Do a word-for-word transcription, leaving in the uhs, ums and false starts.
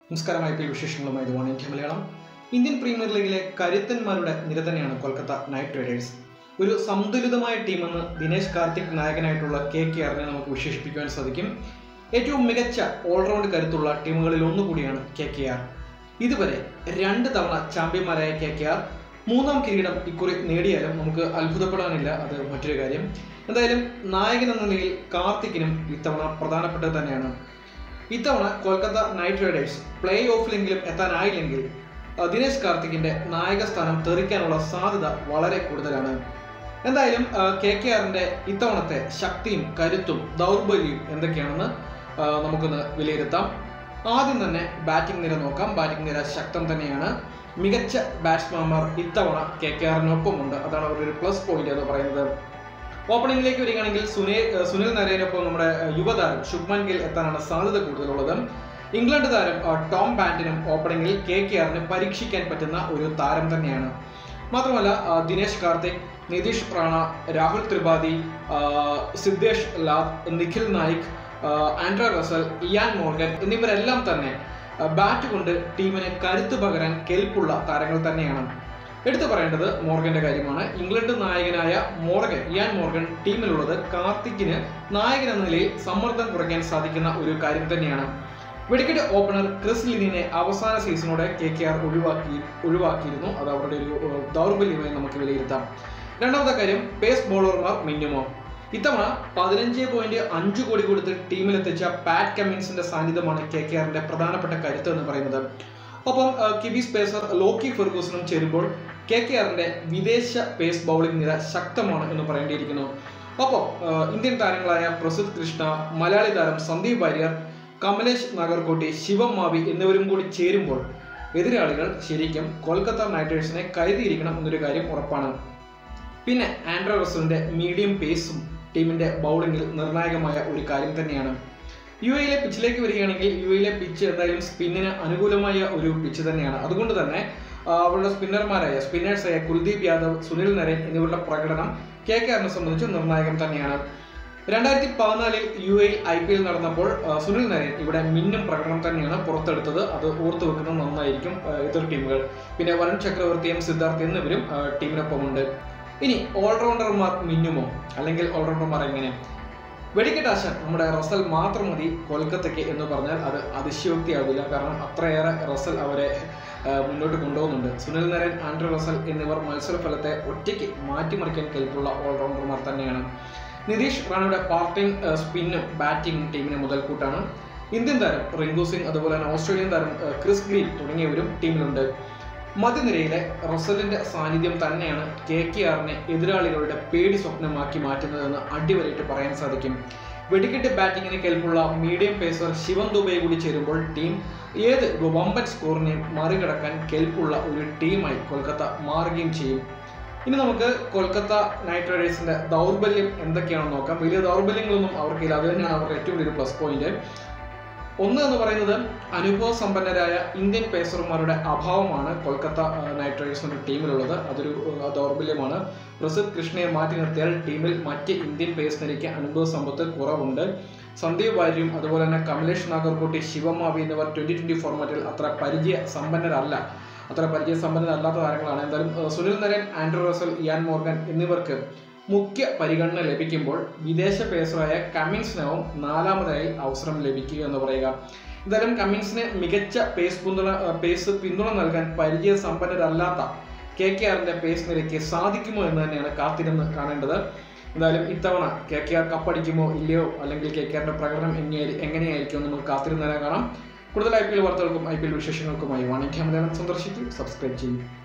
നമസ്കാരം. I P L വിശേഷങ്ങളുമായി ഇതുമാണ് ഇന്ത്യ മലയാളം. ഇന്ത്യൻ പ്രീമിയർ ലീഗിലെ കരുത്തന്മാരുടെ നിര തന്നെയാണ് കൊൽക്കത്ത നൈറ്റ് റൈഡേഴ്സ്. ഒരു സന്തുലിതമായ ടീമെന്ന് ദിനേശ് കാർത്തിക് നായകനായിട്ടുള്ള കെ കെ ആറിനെ നമുക്ക് വിശേഷിപ്പിക്കുവാൻ സാധിക്കും. ഏറ്റവും മികച്ച ഓൾറൗണ്ട് കരുത്തുള്ള ടീമുകളിൽ ഒന്നുകൂടിയാണ് കെ കെ ആർ. ഇതുവരെ രണ്ട് തവണ ചാമ്പ്യന്മാരായ കെ കെ ആർ മൂന്നാം കിരീടം ഇക്കുറി നേടിയാലും നമുക്ക് അത്ഭുതപ്പെടാനില്ല. അത് മറ്റൊരു കാര്യം. എന്തായാലും നായകൻ എന്ന നിലയിൽ കാർത്തിക്കിനും ഇത്തവണ പ്രധാനപ്പെട്ടത് തന്നെയാണ്. ഇത്തവണ കൊൽക്കത്ത നൈറ്റ് റൈഡേഴ്സ് പ്ലേ ഓഫിലെങ്കിലും എത്താനായില്ലെങ്കിൽ ദിനേശ് കാർത്തിക്കിന്റെ നായക സ്ഥാനം തെറിക്കാനുള്ള സാധ്യത വളരെ കൂടുതലാണ്. എന്തായാലും കെ കെ ആറിന്റെ ഇത്തവണത്തെ ശക്തിയും കരുത്തും ദൗർബല്യവും എന്തൊക്കെയാണെന്ന് നമുക്കൊന്ന് വിലയിരുത്താം. ആദ്യം തന്നെ ബാറ്റിംഗ് നിര നോക്കാം. ബാറ്റിംഗ് നിര ശക്തം തന്നെയാണ്. മികച്ച ബാറ്റ്സ്മാൻമാർ ഇത്തവണ കെ കെ ആറിനൊപ്പമുണ്ട്. അതാണ് അവരുടെ ഒരു പ്ലസ് പോയിന്റ് എന്ന് പറയുന്നത്. ഓപ്പണിംഗിലേക്ക് വരികയാണെങ്കിൽ സുനിൽ സുനിൽ നരേനൊപ്പം നമ്മുടെ യുവതാരം ശുഭ്മാൻ ഗിൽ എത്താനാണ് സാധ്യത കൂടുതലുള്ളത്. ഇംഗ്ലണ്ട് താരം ടോം ബാൻറ്റിനും ഓപ്പണിംഗിൽ കെ കെ ആറിന് പരീക്ഷിക്കാൻ പറ്റുന്ന ഒരു താരം തന്നെയാണ്. മാത്രമല്ല Dinesh Karthik, Nitish Rana, Rahul Tripathi, Siddhesh Lad, Nikhil Naik, Andre Russell, Eoin Morgan എന്നിവരെല്ലാം തന്നെ ബാറ്റ് കൊണ്ട് ടീമിന് കരുത്തു പകരാൻ കെൽപ്പുള്ള താരങ്ങൾ തന്നെയാണ്. എടുത്തു പറയേണ്ടത് മോർഗന്റെ കാര്യമാണ്. ഇംഗ്ലണ്ട് നായകനായ മോർഗൻ ഇയാൻ മോർഗൻ ടീമിലുള്ളത് കാർത്തിക്കിന് നായകൻ എന്ന നിലയിൽ സമ്മർദ്ദം കുറയ്ക്കാൻ സാധിക്കുന്ന ഒരു കാര്യം തന്നെയാണ്. വെടിക്കെട്ട് ഓപ്പണർ ക്രിസ് ലിനിനെ അവസാന സീസണോടെ കെ കെ ആർ ഒഴിവാക്കി ഒഴിവാക്കിയിരുന്നു അത് അവരുടെ ഒരു ദൗർബല്യമായി നമുക്ക് വിലയിരുത്താം. രണ്ടാമത്തെ കാര്യം, പേസ് ബോളർമാർ മിന്നുമോ. ഇത്തവണ പതിനഞ്ച് പോയിന്റ് അഞ്ച് കോടി കൊടുത്ത് ടീമിലെത്തിച്ച പാറ്റ് കമ്മിൻസിന്റെ സാന്നിധ്യമാണ് കെ കെ ആറിന്റെ പ്രധാനപ്പെട്ട കരുത്ത് എന്ന് പറയുന്നത്. ഒപ്പം കിവീസ് പേസർ ലോക്കി ഫെർഗൂസണും ചേരുമ്പോൾ കെ കെ ആറിന്റെ വിദേശ പേസ് ബൗളിംഗ് നിര ശക്തമാണ് എന്ന് പറയേണ്ടിയിരിക്കുന്നു. ഒപ്പം ഇന്ത്യൻ താരങ്ങളായ പ്രസിദ്ധ് കൃഷ്ണ, മലയാളി താരം സന്ദീപ് വാര്യർ, കമലേഷ് നാഗർകോട്ടി, ശിവം മാവി എന്നിവരും കൂടി ചേരുമ്പോൾ എതിരാളികൾ ശരിക്കും കൊൽക്കത്ത നൈറ്റ് റൈഡേഴ്സിനെ കരുതിയിരിക്കണം എന്നൊരു കാര്യം ഉറപ്പാണ്. പിന്നെ ആൻഡ്രെ റസലിന്റെ മീഡിയം പേസും ടീമിന്റെ ബൗളിംഗിൽ നിർണായകമായ ഒരു കാര്യം തന്നെയാണ്. യു എയിലെ പിച്ചിലേക്ക് വരികയാണെങ്കിൽ യു എയിലെ പിച്ച് എന്തായാലും സ്പിന്നിന് അനുകൂലമായ ഒരു പിച്ച് തന്നെയാണ്. അതുകൊണ്ട് തന്നെ അവരുടെ സ്പിന്നർമാരായ സ്പിന്നേഴ്സായ കുൽദീപ് യാദവ്, സുനിൽ നരേൻ എന്നിവരുടെ പ്രകടനം കെ കെ ആറിനെ സംബന്ധിച്ച് നിർണായകം തന്നെയാണ്. രണ്ടായിരത്തി പതിനാലിൽ യു എയിൽ ഐ പി എൽ നടന്നപ്പോൾ സുനിൽ നരേൻ ഇവിടെ മിന്നും പ്രകടനം തന്നെയാണ് പുറത്തെടുത്തത്. അത് ഓർത്തു വെക്കുന്നത് നന്നായിരിക്കും എതിർ ടീമുകൾ. പിന്നെ വരുൺ ചക്രവർത്തിയും സിദ്ധാർത്ഥ് എന്നിവരും ടീമിനൊപ്പമുണ്ട്. ഇനി ഓൾറൗണ്ടർമാർ മിന്നുമോ, അല്ലെങ്കിൽ ഓൾറൗണ്ടർമാർ എങ്ങനെ? വെടിക്കെട്ടാശാൻ നമ്മുടെ റസൽ മാത്രം മതി കൊൽക്കത്തയ്ക്ക് എന്ന് പറഞ്ഞാൽ അത് അതിശയോക്തിയാവില്ല. കാരണം അത്രയേറെ റസൽ അവരെ മുന്നോട്ട് കൊണ്ടുപോകുന്നുണ്ട്. സുനിൽ നരേൻ, ആൻഡ്രെ റസൽ എന്നിവർ മത്സരഫലത്തെ ഒറ്റയ്ക്ക് മാറ്റിമറിക്കാൻ കെൽപ്പുള്ള ഓൾറൗണ്ടർമാർ തന്നെയാണ്. നിതീഷ് റാണയുടെ പാർട്ടിംഗ് സ്പിന്നും ബാറ്റിംഗും ടീമിന് മുതൽക്കൂട്ടാണ്. ഇന്ത്യൻ താരം റിങ്കു സിംഗ്, അതുപോലെ തന്നെ ഓസ്ട്രേലിയൻ താരം ക്രിസ് ഗ്രീൻ തുടങ്ങിയവരും ടീമിലുണ്ട്. മധ്യനിരയിലെ റസലിന്റെ സാന്നിധ്യം തന്നെയാണ് കെ കെ ആറിനെ എതിരാളികളുടെ പേടി സ്വപ്നമാക്കി മാറ്റുന്നതെന്ന് അടിവരയിട്ട് പറയാൻ സാധിക്കും. വെടിക്കെട്ട് ബാറ്റിങ്ങിന് കെൽപ്പുള്ള മീഡിയം പേസർ ശിവം ദുബൈ കൂടി ചേരുമ്പോൾ ടീം ഏത് വമ്പൻ സ്കോറിനെയും മറികടക്കാൻ കെൽപ്പുള്ള ഒരു ടീമായി കൊൽക്കത്ത മാറുകയും ചെയ്യും. ഇനി നമുക്ക് കൊൽക്കത്ത നൈറ്റ് റൈഡേഴ്സിന്റെ ദൗർബല്യം എന്തൊക്കെയാണെന്ന് നോക്കാം. വലിയ ദൗർബല്യങ്ങളൊന്നും അവർക്കില്ല. അത് തന്നെയാണ് അവരുടെ ഏറ്റവും വലിയൊരു പ്ലസ് പോയിന്റ്. ഒന്ന് എന്ന് പറയുന്നത് അനുഭവ സമ്പന്നരായ ഇന്ത്യൻ പേസർമാരുടെ അഭാവമാണ് കൊൽക്കത്ത നൈറ്റ് റൈഡേഴ്സിന്റെ ടീമിലുള്ളത്. അതൊരു ദൗർബല്യമാണ്. പ്രസിദ്ധ് കൃഷ്ണയെ മാറ്റി നിർത്തിയാൽ ടീമിൽ മറ്റ് ഇന്ത്യൻ പേസ് നിരയ്ക്ക് അനുഭവ സമ്പത്ത് കുറവുണ്ട്. സന്ദീപ് വാര്യരും അതുപോലെ തന്നെ കമലേഷ് നാഗർകോട്ടി, ശിവമാവി എന്നിവർ ട്വന്റി ട്വന്റി ഫോർമാറ്റിൽ അത്ര പരിചയ സമ്പന്നരല്ല അത്ര പരിചയ സമ്പന്നരല്ലാത്ത താരങ്ങളാണ്. എന്തായാലും Sunil Narine, Andre Russell, Eoin Morgan എന്നിവർക്ക് മുഖ്യ പരിഗണന ലഭിക്കുമ്പോൾ വിദേശ പേസറായ കമ്മിൻസിനാവും നാലാമതായി അവസരം ലഭിക്കുക എന്ന് പറയുക. എന്തായാലും കമ്മിൻസിന് മികച്ച പേസ് പിന്തുണ പേസ് പിന്തുണ നൽകാൻ പരിചയ സമ്പന്നരല്ലാത്ത കെ കെ ആറിന്റെ പേസ് നിരയ്ക്ക് സാധിക്കുമോ എന്ന് തന്നെയാണ് കാത്തിരുന്ന് കാണേണ്ടത്. എന്തായാലും ഇത്തവണ കെ കെ ആർ കപ്പടിക്കുമോ ഇല്ലയോ, അല്ലെങ്കിൽ കെ കെ ആറിന്റെ പ്രകടനം എങ്ങനെയായിരിക്കും എന്ന് നമുക്ക് കാത്തിരുന്ന് കാണാം. കൂടുതൽ ഐ പി എൽ വാർത്തകൾക്കും ഐ പി എൽ വിശേഷങ്ങൾക്കുമായി വാണിജ്യ മലയാളം സന്ദർശിക്കും. സബ്സ്ക്രൈബ് ചെയ്യും.